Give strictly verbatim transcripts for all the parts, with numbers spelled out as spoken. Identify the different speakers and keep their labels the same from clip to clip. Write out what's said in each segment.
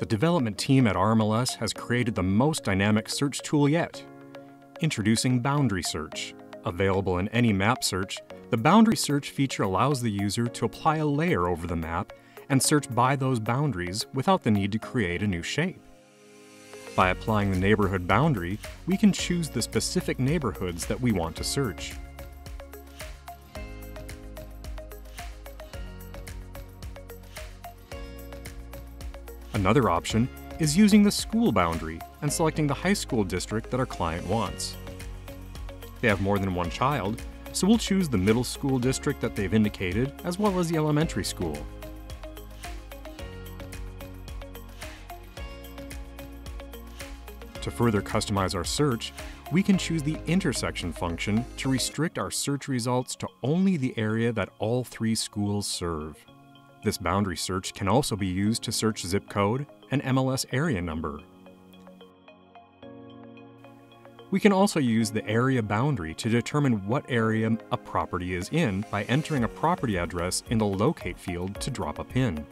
Speaker 1: The development team at R M L S has created the most dynamic search tool yet. Introducing Boundary Search. Available in any map search, the Boundary Search feature allows the user to apply a layer over the map and search by those boundaries without the need to create a new shape. By applying the neighborhood boundary, we can choose the specific neighborhoods that we want to search. Another option is using the school boundary and selecting the high school district that our client wants. They have more than one child, so we'll choose the middle school district that they've indicated, as well as the elementary school. To further customize our search, we can choose the intersection function to restrict our search results to only the area that all three schools serve. This boundary search can also be used to search zip code and M L S area number. We can also use the area boundary to determine what area a property is in by entering a property address in the Locate field to drop a pin.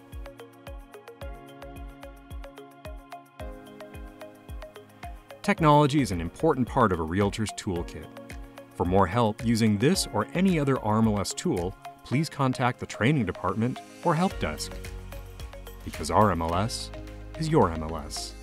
Speaker 1: Technology is an important part of a realtor's toolkit. For more help using this or any other R M L S tool, please contact the training department or help desk. Because R M L S is your M L S.